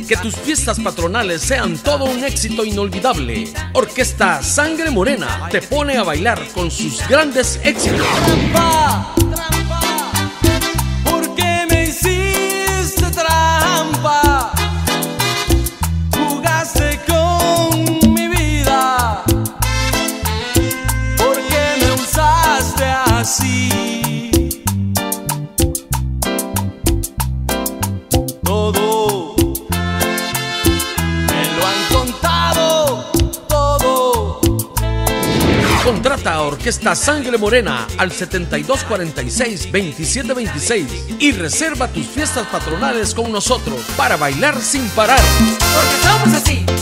que tus fiestas patronales sean todo un éxito inolvidable. Orquesta Sangre Morena te pone a bailar con sus grandes éxitos. Trampa, trampa, ¿por qué me hiciste trampa? Jugaste con mi vida, ¿por qué me usaste así? Todo me lo han contado, todo. Contrata a Orquesta Sangre Morena al 7246-2726 y reserva tus fiestas patronales con nosotros para bailar sin parar. Porque somos así.